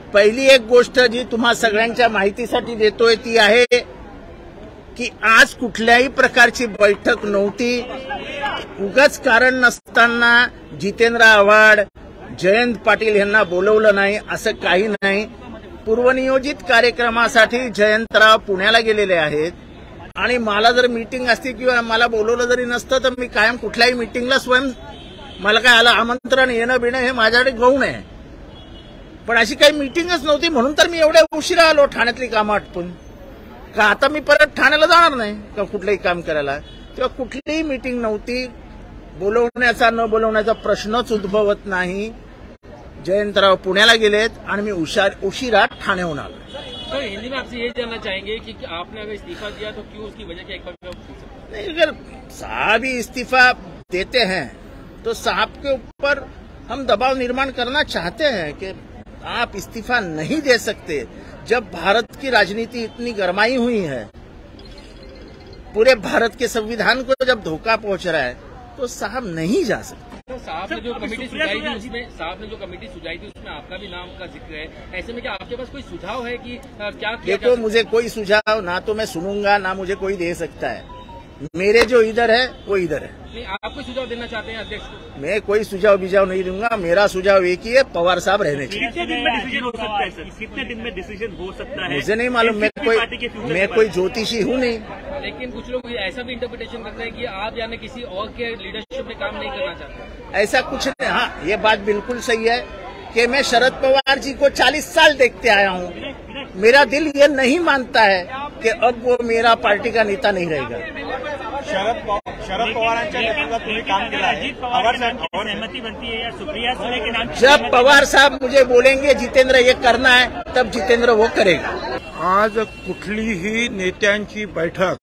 पहिली एक गोष्ट जी तुम्हा सगळ्यांच्या माहितीसाठी देतोय ती आहे की आज कुठल्याही प्रकारची बैठक नव्हती. उगाच कारण नसताना जितेंद्र आव्हाड, जयंत पाटील यांना बोलवलं नाही असं काही नाही. पूर्वनियोजित कार्यक्रमासाठी जयंतराव पुण्याला गेलेले आहेत आणि मला जर मीटिंग असती किंवा मला बोलवलं जरी नसतं तर मी कायम कुठल्याही मीटिंगला स्वयं मला काय आलं आमंत्रण येणं बिणं हे माझ्याकडे गौण आहे. पण अशी काही मीटिंगच नव्हती म्हणून तर मी एवढ्या उशिरा आलो ठाण्यातली कामं आटपून. का आता मी परत ठाण्याला जाणार नाही का कुठलंही काम करायला. तेव्हा कुठलीही मीटिंग नव्हती. बोलवण्याचा न बोलवण्याचा प्रश्नच उद्भवत नाही. जयंतराव पुण्याला गेलेत आणि मी उशिरा ठाण्याहून आलो. सर हिंदी में आपसे ये जानना चाहेंगे कि आपने अगर इस्तीफा दिया तो क्यों, उसकी वजह क्या एक बार नहीं. अगर साहब ही इस्तीफा देते हैं तो साहब के ऊपर हम दबाव निर्माण करना चाहते हैं कि आप इस्तीफा नहीं दे सकते. जब भारत की राजनीति इतनी गरमाई हुई है, पूरे भारत के संविधान को जब धोखा पहुंच रहा है तो साहब नहीं जा सकते. साहब ने जो कमेटी सुझाई थी उसमें आपका भी नाम का जिक्र है. ऐसे में क्या आपके पास कोई सुझाव है कि क्या किया? देखो मुझे कोई सुझाव ना तो मैं सुनूंगा ना मुझे कोई दे सकता है. मेरे जो इधर है वो इधर है. नहीं, आप कोई सुझाव देना चाहते हैं अध्यक्ष को? मैं कोई सुझाव बिझाव नहीं दूंगा. मेरा सुझाव एक ही है, पवार साहब रहने चाहिए. कितने दिन में डिसीजन हो सकता है सर? कितने दिन में डिसीजन हो सकता है? मुझे नहीं मालूम. मैं कोई ज्योतिषी हूँ नहीं. लेकिन कुछ लोग ऐसा भी इंटरप्रिटेशन करते हैं कि आप यानी किसी और के लीडरशिप में काम नहीं करना चाहते. ऐसा कुछ नहीं. हाँ, ये बात बिल्कुल सही है कि मैं शरद पवार जी को 40 साल देखते आया हूँ. मेरा दिल ये नहीं मानता है कि अब वो मेरा पार्टी का नेता नहीं रहेगा. शरद पवारांच्या नेतृत्वात तुम्ही काम केलं आहे. सहमती बनती है या सुप्रिया सुळे के नाम? जब पवार साहब मुझे बोलेंगे जितेंद्र ये करना है तब जितेंद्र वो करेगा. आज कुठलीही नेत्यांची बैठक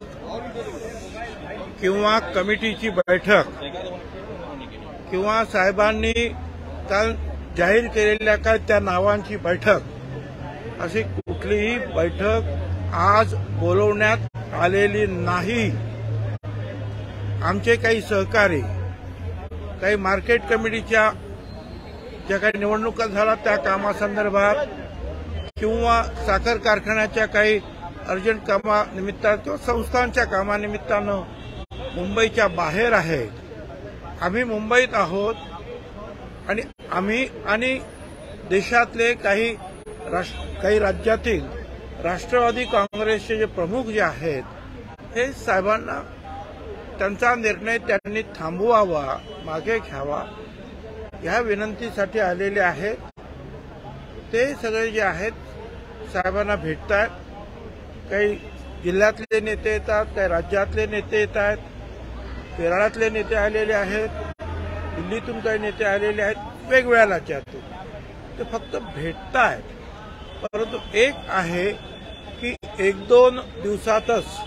किंवा कमिटीची बैठक किंवा साहेबांनी काल जाहीर केलेल्या काय त्या नावांची बैठक अशी कुठलीही बैठक आज बोलवण्यात आलेली नाही. आमचे काही सहकारी काही मार्केट कमिटीच्या ज्या काही निवडणुका झाल्या त्या कामासंदर्भात किंवा साखर कारखान्याच्या काही अर्जंट कामानिमित्तानं किंवा संस्थांच्या कामानिमित्तानं मुंबईच्या बाहेर आहेत. आम्ही मुंबईत आहोत आणि आम्ही आणि देशातले काही राज्यातील राष्ट्रवादी काँग्रेसचे जे प्रमुख जे आहेत हे साहेबांना त्यांचा निर्णय त्यांनी थांबवावा, मागे घ्यावा या विनंतीसाठी आलेले आहेत. ते सगळे जे आहेत साहेबांना भेटतात. काही जिल्ह्यातले नेते येतात, काही राज्यातले नेते येत आहेत, केरळातले नेते आलेले आहेत, दिल्लीतून काही नेते आलेले आहेत. वेगवेगळ्या राज्यातून ते फक्त भेटतायत. परंतु एक आहे की 1-2 दिवसातच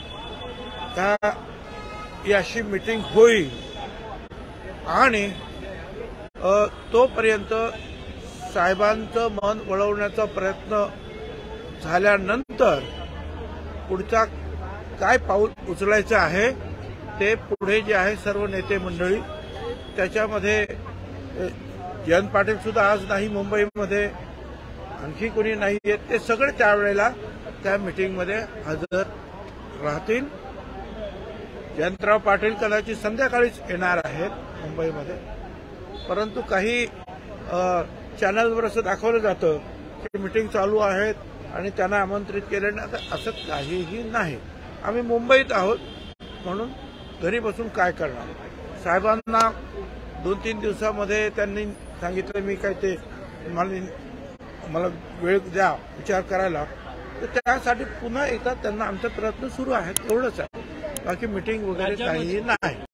अशी मीटिंग होईल आणि तोपर्यंत साहेबांचं मन वळवण्याचा प्रयत्न झाल्यानंतर पुढचा काय पाऊल उचलायचं आहे ते पुढे जे आहे सर्व नेते मंडळी त्याच्यामध्ये जयंत पाटील सुद्धा आज नाही मुंबईमध्ये, आणखी कोणी नाही येत. ते सगळे त्यावेळेला त्या मीटिंगमध्ये हजर राहतील. जयंतराव पाटील कदाचित संध्याकाळीच येणार आहेत मुंबईमध्ये. परंतु काही चॅनलवर असं दाखवलं जातं की मीटिंग चालू आहेत आणि त्यांना आमंत्रित केले नाही. तर असं काहीही नाही. आम्ही मुंबईत आहोत म्हणून घरी बसून काय करणार. साहेबांना 2-3 दिवसामध्ये त्यांनी सांगितलं मी काय ते मला वेळ द्या विचार करायला. तर त्यासाठी पुन्हा एकदा त्यांना आमचा प्रयत्न सुरू आहे. एवढंच आहे. बाकी मीटिंग वगैरे काहीही नाही.